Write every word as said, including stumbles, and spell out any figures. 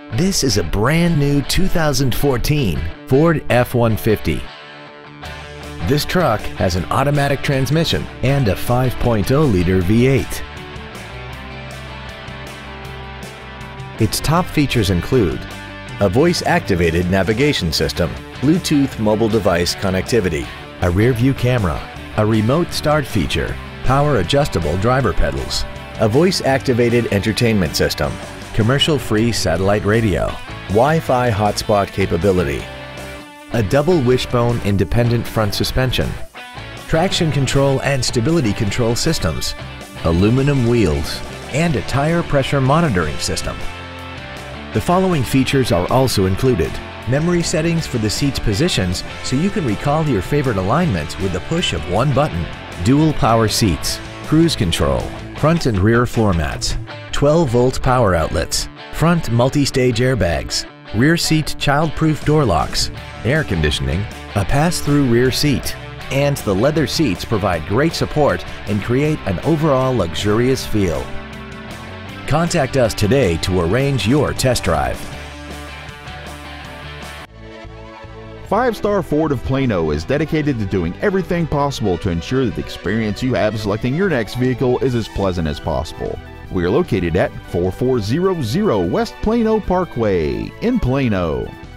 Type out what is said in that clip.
This is a brand new two thousand fourteen Ford F one fifty. This truck has an automatic transmission and a five point oh liter V eight. Its top features include a voice-activated navigation system, Bluetooth mobile device connectivity, a rear-view camera, a remote start feature, power-adjustable driver pedals, a voice-activated entertainment system, commercial-free satellite radio, Wi-Fi hotspot capability, a double wishbone independent front suspension, traction control and stability control systems, aluminum wheels, and a tire pressure monitoring system. The following features are also included: memory settings for the seat's positions so you can recall your favorite alignments with the push of one button, dual power seats, cruise control, front and rear floor mats, twelve volt power outlets, front multi-stage airbags, rear seat child-proof door locks, air conditioning, a pass-through rear seat, and the leather seats provide great support and create an overall luxurious feel. Contact us today to arrange your test drive. Five Star Ford of Plano is dedicated to doing everything possible to ensure that the experience you have selecting your next vehicle is as pleasant as possible. We are located at four four zero zero West Plano Parkway in Plano.